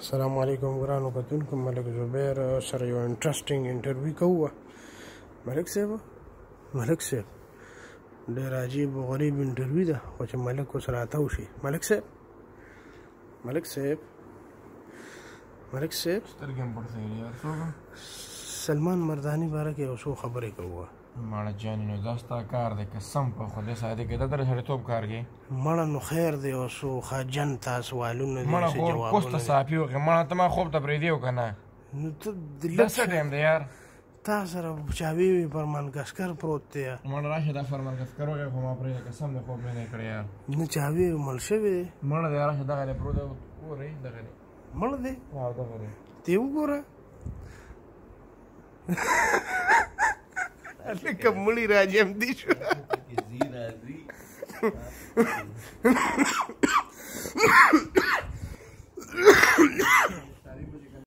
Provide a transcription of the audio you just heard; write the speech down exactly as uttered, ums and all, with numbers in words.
السلام علیکم ګرانو کتونکو ملک زبیر سره یو انټرسټینګ انټرویو کوو. ملک صاحب ملک صاحب ډېر عجیب او غریب انټرویو ده، خو چې ملک ورسره اتو شي. ملک صاحب ملک صاحب ملک صاحب سترګې مې پړسوي یار. څوک سلمان مرداني باره کې یو څو خبرې کوو. ماړه جانې نو دا ستا کار دی، قسم په خدای ساتي کې دا در سړیتوب کار کوي. مړه نو خیر دی، یو څو ښه جنته سوالونه دي، مړه څه خو جوابونه پوسته صافي وکړې. مړه ته ما خوب ته پرېږدي و که نه؟ نو ته د دا څه ټایم دی یار؟ تا سره چاوي وي فرمانکسکر پروت دی. مړه راشه دا فرمانکسکر وکړې خو ما پرېږده، قسم دی خوب مې نه کړی یار. نه چاوي مړ شوی دی. مړه دی راشه دغه دی پروت دی، ګورې دغه دی مړ دی. او دغه دی ته وګوره لکه مړی راجم دي شو.